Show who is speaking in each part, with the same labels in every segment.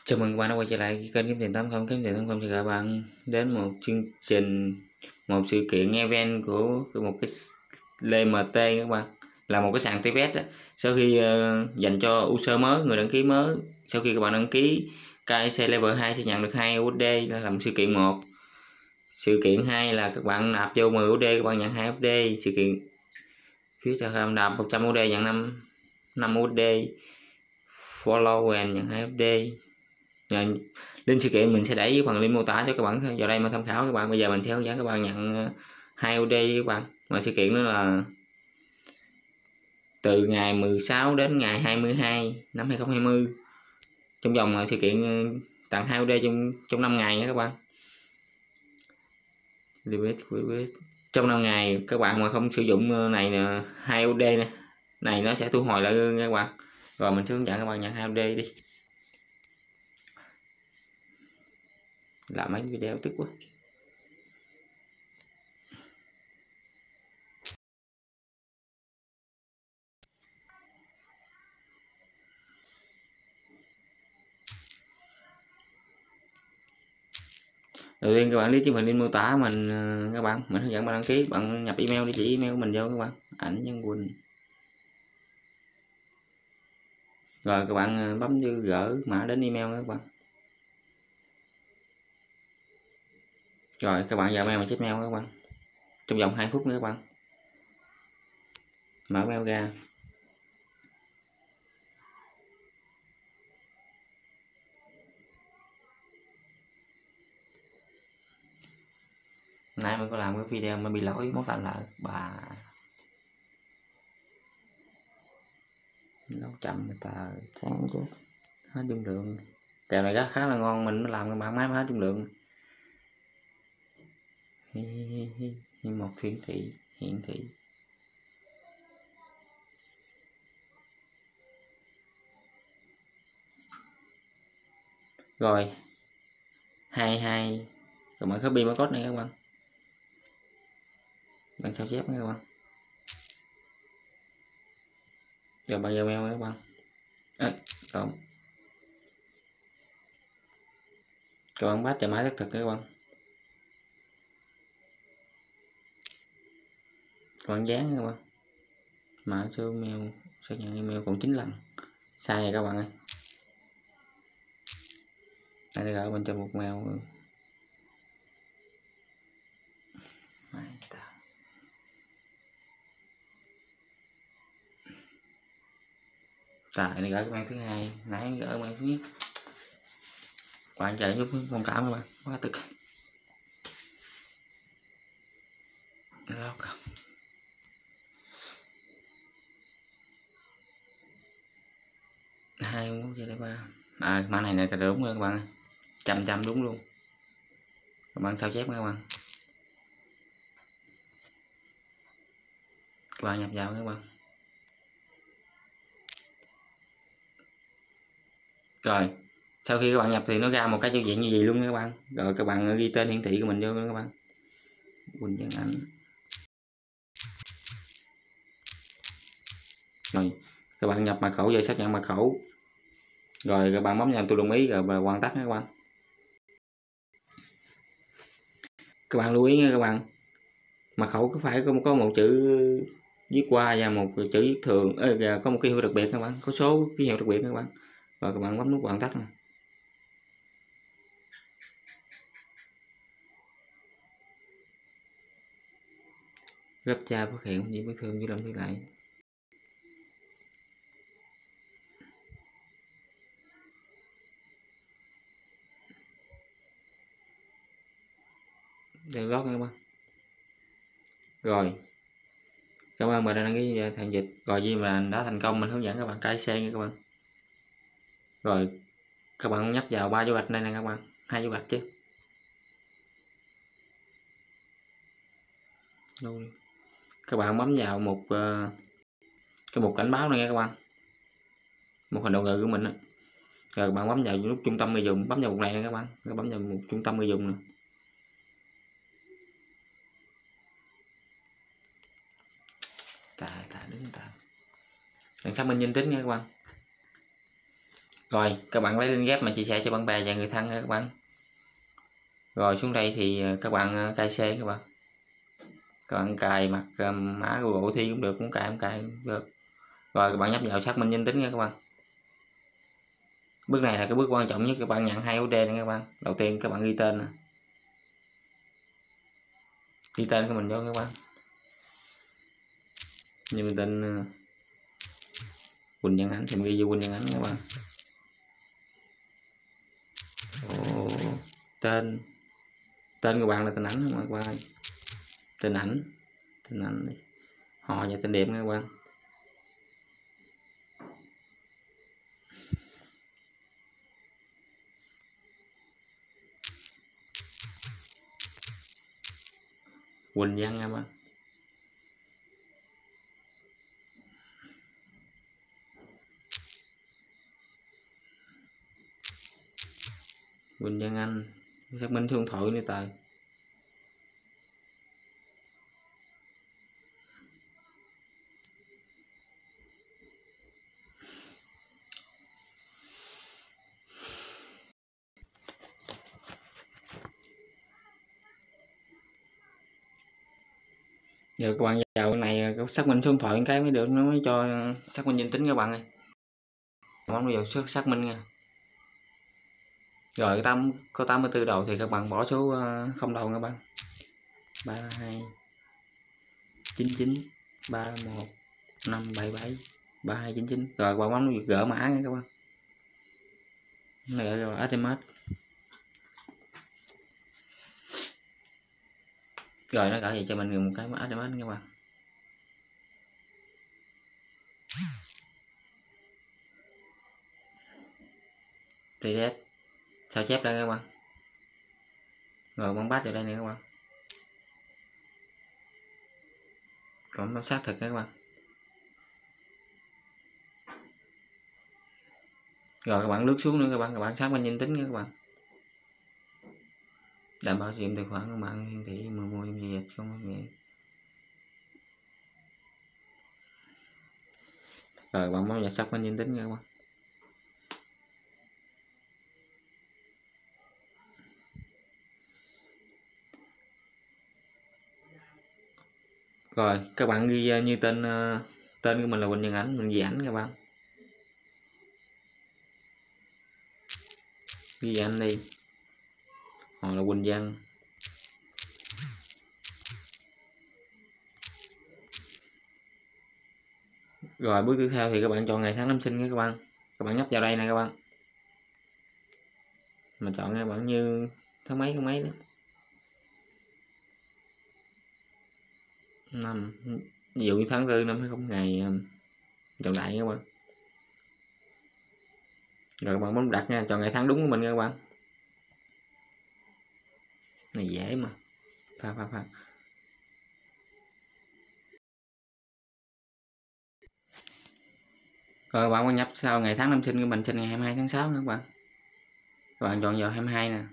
Speaker 1: Chào mừng các bạn đã quay trở lại kênh Kiếm Tiền 80. Kiếm Tiền 80 thì các bạn đến một chương trình, một sự kiện event của một cái LMT các bạn, là một cái sàn TVS đó. Sau khi dành cho user mới, người đăng ký mới, sau khi các bạn đăng ký KIC level 2 sẽ nhận được 2 USD, đó là một sự kiện một. Sự kiện 2 là các bạn nạp vô 10 USD các bạn nhận 2 USD. Sự kiện phía sau nạp 100 USD nhận 5 USD. Follow and nhận 2 USD. Link sự kiện mình sẽ để dưới phần link mô tả cho các bạn vào đây mà tham khảo các bạn. Bây giờ mình sẽ hướng dẫn các bạn nhận 2 USD các bạn. Mà sự kiện đó là từ ngày 16 đến ngày 22 năm 2020, trong vòng sự kiện tặng 2 USD trong 5 ngày nha các bạn. Trong 5 ngày các bạn mà không sử dụng này nè, 2 USD này nó sẽ thu hồi lại các bạn. Rồi mình sẽ hướng dẫn các bạn nhận 2 USD đi. Làm mấy video tức quá. Đầu tiên các bạn click trên phần link mô tả mình, các bạn mình hướng dẫn bạn đăng ký, bạn nhập email, địa chỉ email của mình vô các bạn, Ảnh Nhân Quỳnh. Rồi các bạn bấm vô gỡ mã đến email các bạn. Rồi các bạn vào mail và check mail các bạn. Trong vòng 2 phút nữa các bạn mở mail ra. Nãy mình có làm cái video mà bị lỗi món tạm lại bà nấu chậm người ta sáng chứ hết dung lượng. Kèo này khá là ngon, mình làm cái bản máy hết dung lượng. Một hiển thị rồi 22 rồi mở copy mã code này các bạn sao chép các bạn. Rồi bạn vào mail các bạn. Đúng. Các bạn bắt cho máy xác thực các bạn. Các bạn dán các bạn. Mã số email, xác nhận email còn 9 lần. Sai rồi các bạn ơi. Đây là bên trong một mail. Tại này gửi cái mail thứ hai, nãy gửi mail thứ nhất. Bạn chạy giúp thông cảm các bạn, quá tức. Lock. Hai muốn chơi ba. Mã này là đúng rồi các bạn, trăm đúng luôn. Các bạn sao chép các bạn. Các bạn nhập vào các bạn. Rồi sau khi các bạn nhập thì nó ra một cái giao diện như vậy luôn các bạn. Rồi các bạn ghi tên hiển thị của mình vô các bạn. Quỳnh Văn Ảnh. Rồi các bạn nhập mật khẩu về, xác nhận mật khẩu. Rồi các bạn bấm vào tôi đồng ý rồi và hoàn tất các bạn. Các bạn lưu ý nha các bạn, mật khẩu có phải có một chữ viết qua và một chữ viết thường, có một ký hiệu đặc biệt các bạn, có số ký hiệu đặc biệt các bạn. Rồi các bạn bấm nút hoàn tất này. Gấp cha phát hiện những vết thương với đồng thứ lại. Đây lót các bạn. Rồi cảm ơn bạn đã đăng ký tham dịch. Rồi vì mà đã thành công, mình hướng dẫn các bạn cài xe nha các bạn. Rồi các bạn nhấp vào 3 dấu gạch này nè các bạn, 2 dấu gạch chứ. Các bạn bấm vào một cái mục cảnh báo này nha các bạn, một hình đầu ngữ của mình đó. Rồi các bạn bấm vào nút trung tâm người dùng, bấm vào mục này nè các bạn, bấm vào mục trung tâm người dùng nè. Đứng đừng xác minh danh tính nha các bạn. Rồi các bạn lấy link ghép mà chia sẻ cho bạn bè và người thân các bạn. Rồi xuống đây thì các bạn cài C các bạn. Các bạn cài mặt mã Google thi cũng được, cũng cài cũng được. Rồi các bạn nhấp vào xác minh danh tính nha các bạn. Bước này là cái bước quan trọng nhất, các bạn nhận 2 UD này các bạn. Đầu tiên các bạn ghi tên nè. Ghi tên của mình vô các bạn. Như mình tên Quỳnh Văn Ánh thì mình ghi vô Quỳnh Văn Ánh các bạn. Tên của bạn là tên Ảnh các bạn. Tên ảnh đi. Họ và tên đẹp các bạn. Quỳnh Văn các bạn. Quỳnh Văn Anh, xác minh số điện thoại nữa tờ. Giờ các bạn vào cái này xác minh số điện thoại cái mới được, nó mới cho xác minh danh tính các bạn ơi. Bấm vào xác minh nha. Rồi có 84 đầu thì các bạn bỏ số không đầu các bạn. 32 99 31 577 3299. Rồi bạn bấm gỡ mã nha các bạn. Này gọi là SMS. Rồi nó gửi vậy cho mình một cái SMS các bạn. TDS sao chép đây các bạn. Rồi bấm bắt vào đây nè các bạn. Còn bấm xác thực các bạn. Rồi các bạn lướt xuống nữa các bạn xác minh danh tính nha các bạn. Đảm bảo sử dụng tài khoản của bạn hiển thị mua giao dịch không có nghĩa. Rồi bạn bấm vào xác minh danh tính nha các bạn. Rồi các bạn ghi như tên của mình là Quỳnh Văn Ảnh, mình ghi ảnh các bạn. Ghi ảnh đi. Họ là Quỳnh Văn. Rồi bước tiếp theo thì các bạn chọn ngày tháng năm sinh nha các bạn. Các bạn nhấp vào đây nè các bạn. Mà chọn các bạn như tháng mấy đó. Năm, ví dụ như tháng 4 năm 20 ngày chọn đại các bạn. Rồi các bạn bấm đặt nha, chọn ngày tháng đúng của mình nha các bạn. Này dễ mà. Pha. Rồi bạn có nhập sau ngày tháng năm sinh của mình, sinh ngày 22 tháng 6 nha các bạn. Các bạn chọn vào 22 nè.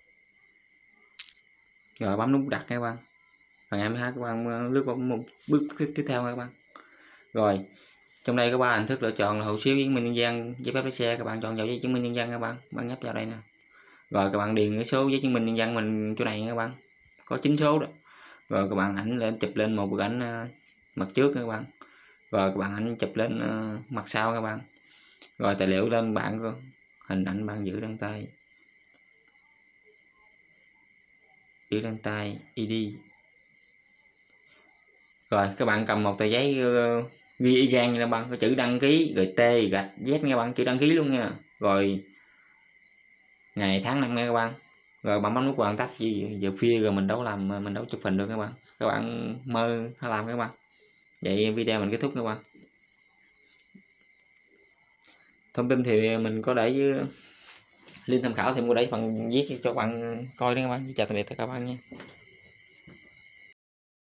Speaker 1: Rồi bấm nút đặt nha các bạn. Rồi 22 các bạn lướt vào một bước tiếp theo các bạn. Rồi trong đây có 3 hình thức lựa chọn là hộ chiếu, chứng minh nhân dân, giấy phép lái xe. Các bạn chọn vào giấy chứng minh nhân dân các bạn. Bạn nhấp vào đây nè. Rồi các bạn điền cái số giấy chứng minh nhân dân mình chỗ này nha các bạn. Có 9 số đó. Rồi các bạn ảnh lên chụp lên một bức ảnh mặt trước các bạn. Rồi các bạn ảnh chụp lên mặt sau các bạn. Rồi tài liệu lên bạn có hình ảnh bạn giữ đăng tay. Giữ đăng tay ID. Rồi các bạn cầm một tờ giấy ghi y gan như là bạn có chữ đăng ký rồi T gạch Z nghe bạn, chữ đăng ký luôn nha. Rồi ngày tháng năm nghe các bạn. Rồi bạn bấm nút hoàn tất. Giờ phía rồi mình đâu làm, mình đâu chụp hình được các bạn. Các bạn mơ hay làm các bạn. Vậy video mình kết thúc các bạn. Thông tin thì mình có để với link tham khảo thì mua để phần viết cho các bạn coi đó các bạn. Chào tạm biệt các bạn nha.